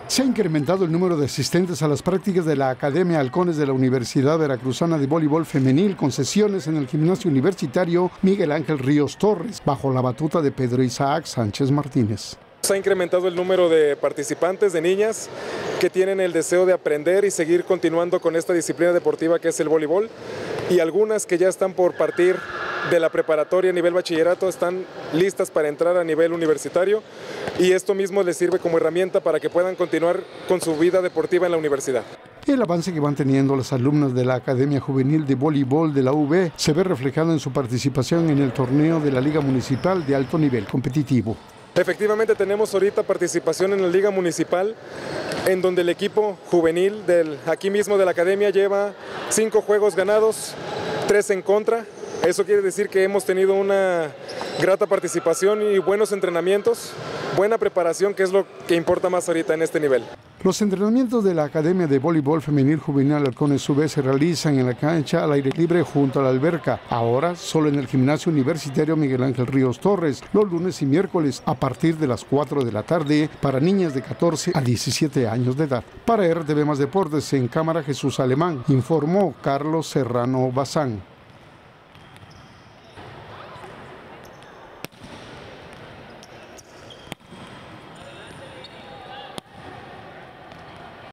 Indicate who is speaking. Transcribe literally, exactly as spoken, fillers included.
Speaker 1: Se ha incrementado el número de asistentes a las prácticas de la Academia Halcones de la Universidad Veracruzana de Voleibol Femenil con sesiones en el gimnasio universitario Miguel Ángel Ríos Torres, bajo la batuta de Pedro Isaac Sánchez Martínez.
Speaker 2: Se ha incrementado el número de participantes, de niñas que tienen el deseo de aprender y seguir continuando con esta disciplina deportiva que es el voleibol, y algunas que ya están por partir de la preparatoria a nivel bachillerato están listas para entrar a nivel universitario, y esto mismo les sirve como herramienta para que puedan continuar con su vida deportiva en la universidad.
Speaker 1: El avance que van teniendo las alumnas de la Academia Juvenil de Voleibol de la U V se ve reflejado en su participación en el torneo de la Liga Municipal de alto nivel competitivo.
Speaker 2: Efectivamente tenemos ahorita participación en la Liga Municipal, en donde el equipo juvenil del, aquí mismo de la Academia lleva cinco juegos ganados, tres en contra. Eso quiere decir que hemos tenido una grata participación y buenos entrenamientos, buena preparación, que es lo que importa más ahorita en este nivel.
Speaker 1: Los entrenamientos de la Academia de Voleibol Femenil Juvenil Halcones U V se realizan en la cancha al aire libre junto a la alberca, ahora solo en el gimnasio universitario Miguel Ángel Ríos Torres, los lunes y miércoles a partir de las cuatro de la tarde para niñas de catorce a diecisiete años de edad. Para R T V Más Deportes, en cámara Jesús Alemán, informó Carlos Serrano Bazán.